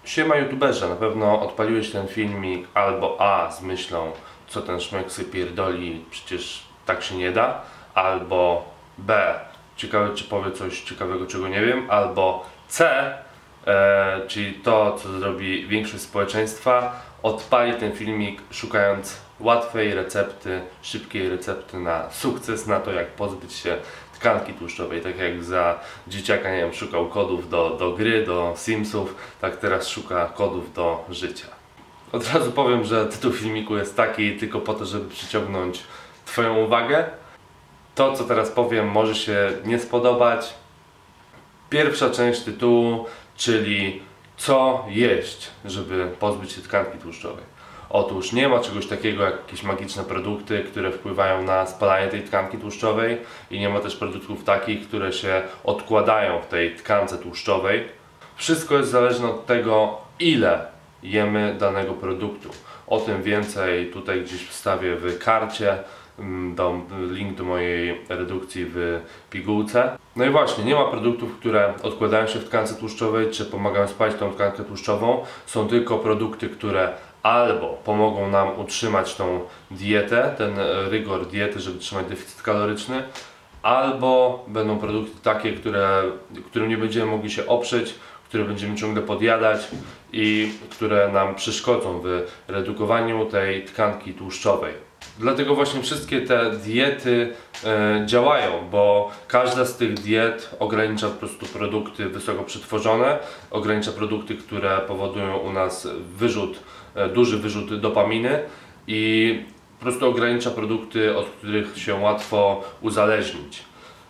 Siema youtuberze, na pewno odpaliłeś ten filmik albo A z myślą, co ten szmek sobie pierdoli, przecież tak się nie da, albo B, ciekawe czy powie coś ciekawego, czego nie wiem, albo C, czyli to, co zrobi większość społeczeństwa, odpali ten filmik szukając łatwej recepty, szybkiej recepty na sukces, na to jak pozbyć się tkanki tłuszczowej. Tak jak za dzieciaka, nie wiem, szukał kodów do gry, do Simsów, tak teraz szuka kodów do życia. Od razu powiem, że tytuł filmiku jest taki tylko po to, żeby przyciągnąć Twoją uwagę. To, co teraz powiem, może się nie spodobać. Pierwsza część tytułu, czyli co jeść, żeby pozbyć się tkanki tłuszczowej. Otóż nie ma czegoś takiego jak jakieś magiczne produkty, które wpływają na spalanie tej tkanki tłuszczowej, i nie ma też produktów takich, które się odkładają w tej tkance tłuszczowej. Wszystko jest zależne od tego, ile jemy danego produktu. O tym więcej tutaj gdzieś wstawię w karcie. Dam link do mojej redukcji w pigułce. No i właśnie, nie ma produktów, które odkładają się w tkance tłuszczowej, czy pomagają spalić tą tkankę tłuszczową. Są tylko produkty, które albo pomogą nam utrzymać tą dietę, ten rygor diety, żeby trzymać deficyt kaloryczny, albo będą produkty takie, którym nie będziemy mogli się oprzeć, które będziemy ciągle podjadać i które nam przeszkodzą w redukowaniu tej tkanki tłuszczowej. Dlatego właśnie wszystkie te diety działają, bo każda z tych diet ogranicza po prostu produkty wysoko przetworzone, ogranicza produkty, które powodują u nas duży wyrzut dopaminy, i po prostu ogranicza produkty, od których się łatwo uzależnić.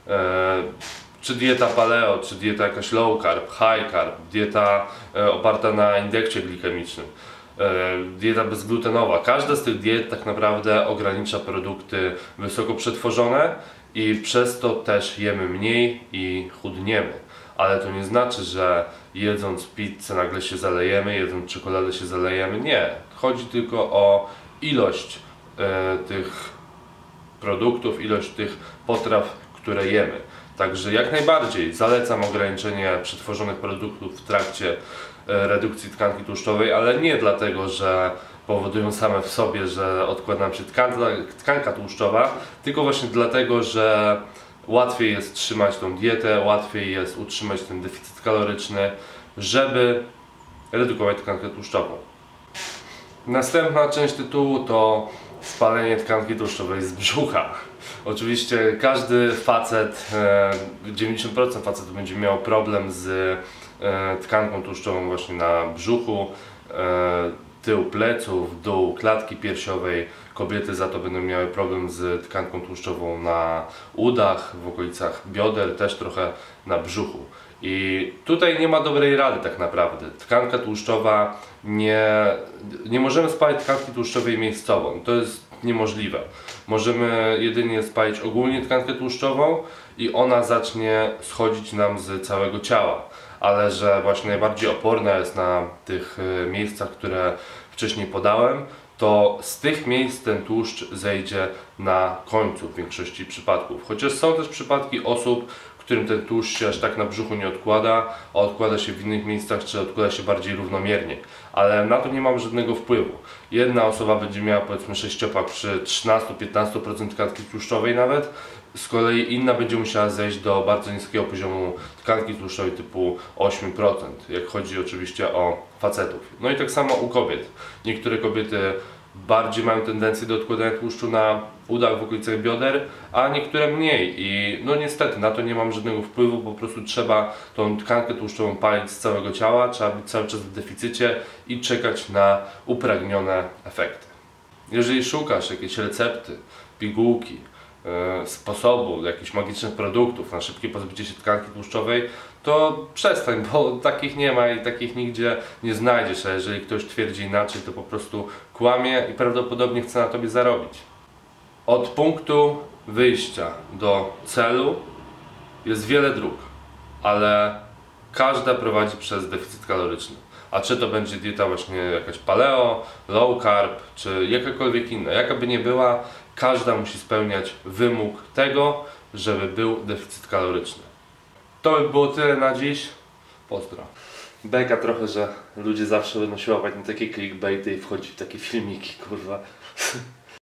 Czy dieta paleo, czy dieta jakaś low carb, high carb, dieta oparta na indeksie glikemicznym, dieta bezglutenowa. Każda z tych diet tak naprawdę ogranicza produkty wysoko przetworzone i przez to też jemy mniej i chudniemy. Ale to nie znaczy, że jedząc pizzę nagle się zalejemy, jedząc czekoladę się zalejemy. Nie. Chodzi tylko o ilość tych produktów, ilość tych potraw, które jemy. Także jak najbardziej zalecam ograniczenie przetworzonych produktów w trakcie redukcji tkanki tłuszczowej, ale nie dlatego, że powodują same w sobie, że odkłada nam się tkanka tłuszczowa, tylko właśnie dlatego, że łatwiej jest trzymać tą dietę, łatwiej jest utrzymać ten deficyt kaloryczny, żeby redukować tkankę tłuszczową. Następna część tytułu to spalenie tkanki tłuszczowej z brzucha. Oczywiście każdy facet, 90% facetów będzie miał problem z tkanką tłuszczową właśnie na brzuchu, tył pleców, dół klatki piersiowej. Kobiety za to będą miały problem z tkanką tłuszczową na udach, w okolicach bioder, też trochę na brzuchu. I tutaj nie ma dobrej rady tak naprawdę. Tkanka tłuszczowa, nie możemy spalić tkanki tłuszczowej miejscowo. To jest niemożliwe. Możemy jedynie spalić ogólnie tkankę tłuszczową i ona zacznie schodzić nam z całego ciała. Ale że właśnie najbardziej oporna jest na tych miejscach, które wcześniej podałem, to z tych miejsc ten tłuszcz zejdzie na końcu w większości przypadków. Chociaż są też przypadki osób, którym ten tłuszcz się aż tak na brzuchu nie odkłada, a odkłada się w innych miejscach, czy odkłada się bardziej równomiernie. Ale na to nie mam żadnego wpływu. Jedna osoba będzie miała powiedzmy sześciopak przy 13-15% tkanki tłuszczowej nawet, z kolei inna będzie musiała zejść do bardzo niskiego poziomu tkanki tłuszczowej typu 8%, jak chodzi oczywiście o facetów. No i tak samo u kobiet. Niektóre kobiety bardziej mają tendencję do odkładania tłuszczu na udach, w okolicach bioder, a niektóre mniej. I no niestety na to nie mam żadnego wpływu, po prostu trzeba tą tkankę tłuszczową palić z całego ciała, trzeba być cały czas w deficycie i czekać na upragnione efekty. Jeżeli szukasz jakiejś recepty, pigułki, sposobu, jakichś magicznych produktów na szybkie pozbycie się tkanki tłuszczowej, to przestań, bo takich nie ma i takich nigdzie nie znajdziesz, a jeżeli ktoś twierdzi inaczej, to po prostu kłamie i prawdopodobnie chce na tobie zarobić. Od punktu wyjścia do celu jest wiele dróg, ale każda prowadzi przez deficyt kaloryczny. A czy to będzie dieta właśnie jakaś paleo, low carb, czy jakakolwiek inna, jaka by nie była, każda musi spełniać wymóg tego, żeby był deficyt kaloryczny. To by było tyle na dziś. Pozdro. Beka trochę, że ludzie zawsze będą siłować na takie clickbaity i wchodzić w takie filmiki, kurwa.